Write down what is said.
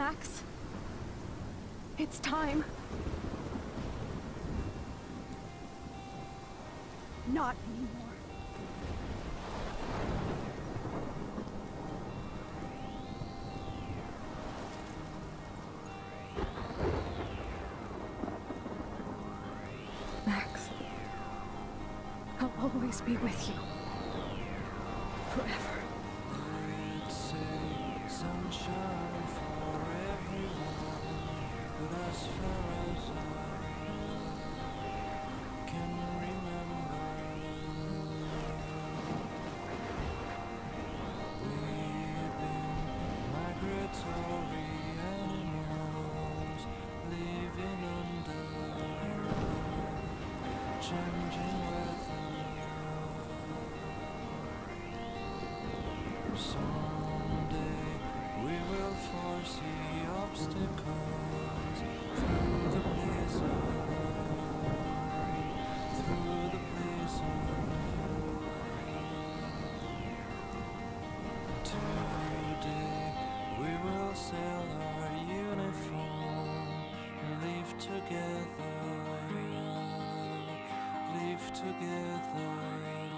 Max. It's time. Not anymore. Max, I'll always be with you. Forever. It's a sunshine for everyone, but as far as I can remember, we've been migratory animals living under changing weather. Someday we will foresee obstacles through the blizzard, through the blizzard. Today we will sell our uniform, live together, live together.